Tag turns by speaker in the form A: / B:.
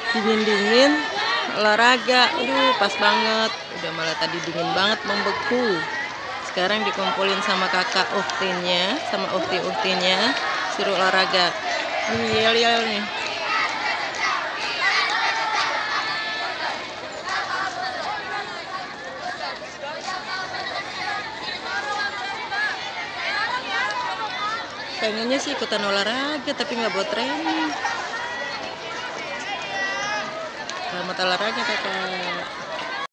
A: Dingin-dingin olahraga. Aduh, pas banget. Udah malah tadi dingin banget membeku. Sekarang dikumpulin sama kakak uktinya, sama ukti-uktinya, suruh olahraga. Nih, yel-yel nih. Pengennya sih ikutan olahraga, tapi nggak buat training. Selamat olahraga kakak.